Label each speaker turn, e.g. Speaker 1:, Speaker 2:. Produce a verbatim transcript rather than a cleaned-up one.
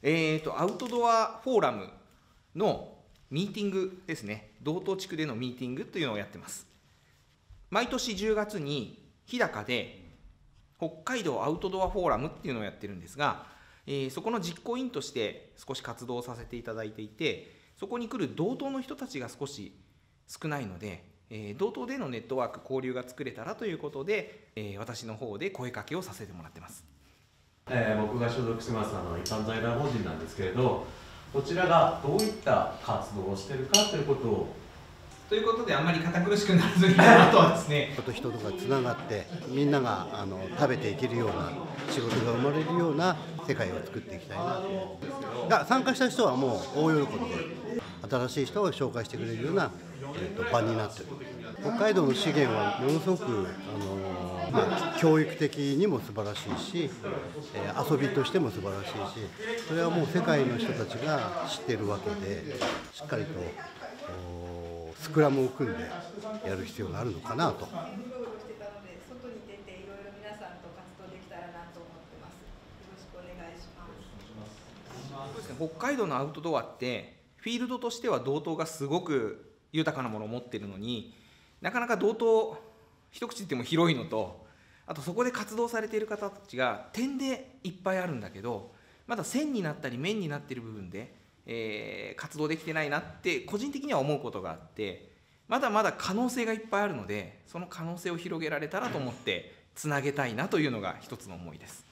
Speaker 1: えーと、アウトドアフォーラムのミーティングですね、道東地区でのミーティングというのをやってます。毎年じゅうがつに日高で北海道アウトドアフォーラムっていうのをやってるんですが、えー、そこの実行委員として少し活動させていただいていて、そこに来る道東の人たちが少し少ないので、えー、道東でのネットワーク交流が作れたらということで、えー、私の方で声かけをさせてもらってます。
Speaker 2: えー、僕が所属しますあの一般財団法人なんですけれど、こちらがどういった活動をしているかということを
Speaker 1: ということで、あんまり堅苦しくならずに、あとはですね、
Speaker 3: 人と人とがつながってみんながあの食べていけるような仕事が生まれるような世界を作っていきたいなと。が参加した人はもう大喜びで、新しい人を紹介してくれるような、えー、と場になっている。北海道の資源はものすごく、あのーまあ、教育的にも素晴らしいし、えー、遊びとしても素晴らしいし、それはもう世界の人たちが知っているわけで、しっかりとスクラムを組んでやる必要があるのかなと。
Speaker 1: 北海道のアウトドアってフィールドとしては道東がすごく豊かなものを持っているのに、なかなか道東一口言っても広いのと、あとそこで活動されている方たちが点でいっぱいあるんだけど、まだ線になったり面になっている部分で、えー、活動できてないなって個人的には思うことがあって、まだまだ可能性がいっぱいあるので、その可能性を広げられたらと思ってつなげたいなというのが一つの思いです。